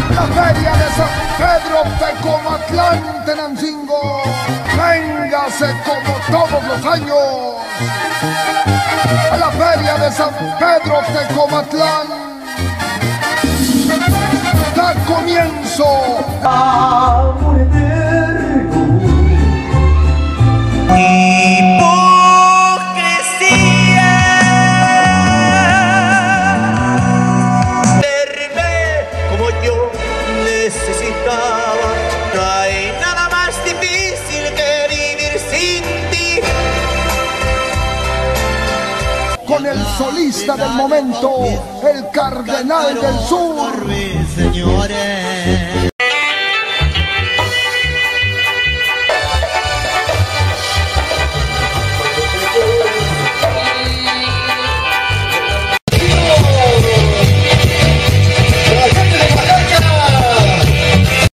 La feria de San Pedro Tecomatlán, Tenancingo. Véngase como todos los años a la feria de San Pedro Tecomatlán. Da comienzo. Amor eterno. Necesitaba, no hay nada más difícil que vivir sin ti. Con el solista del momento, el Cardenal del Sur. Señores.